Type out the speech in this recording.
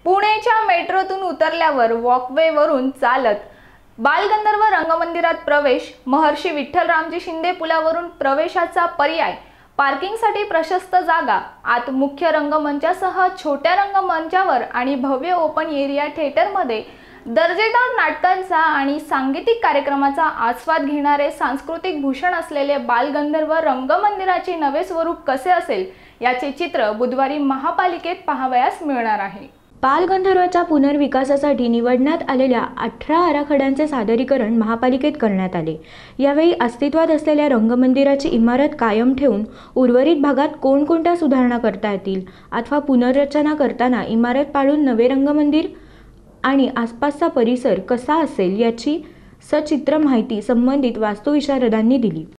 पुणेच्या मेट्रोतून उतरल्यावर वॉकवेवरून चालत बालगंधर्व रंगमंदिरात प्रवेश, महर्षी विठ्ठलरामजी शिंदे पुलावरून प्रवेशाचा पर्याय, पार्किंगसाठी प्रशस्त जागा, आत मुख्य रंगमंचासह छोट्या रंगमंचावर आणि भव्य ओपन एरिया थिएटरमध्ये दर्जेदार नाटकांचा आणि सांगीतिक कार्यक्रमाचा आस्वाद घेणारे सांस्कृतिक भूषण असलेले बालगंधर्व रंगमंदिराचे नवे स्वरूप कसे असेल याचे चित्र बुधवारी महापालिकेत पाहावयास मिळणार आहे। बालगंधर्वाच्या पुनर्विकासासाठी निवडण्यात आलेल्या 18 आराखड्यांचे सादरीकरण महापालिकेत करण्यात आले। यावेळी अस्तित्वात असलेल्या रंगमंदिराची इमारत कायम ठेवून उर्वरित भागात कोणकोणत्या सुधारणा करता येतील अथवा पुनर्रचना करताना इमारत पाडून नवे रंगमंदिर आणि आसपासचा परिसर कसा असेल याची सचित्र माहिती संबंधित वास्तुविशारदांनी दिली।